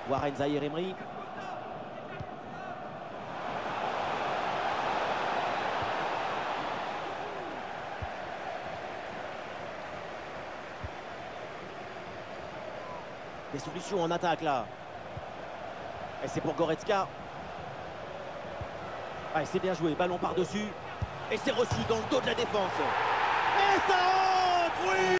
Warren Zaïre-Emery. Des solutions en attaque là. Et c'est pour Goretzka. Ah, c'est bien joué, ballon par-dessus. Et c'est reçu dans le dos de la défense. Et ça entre, oui!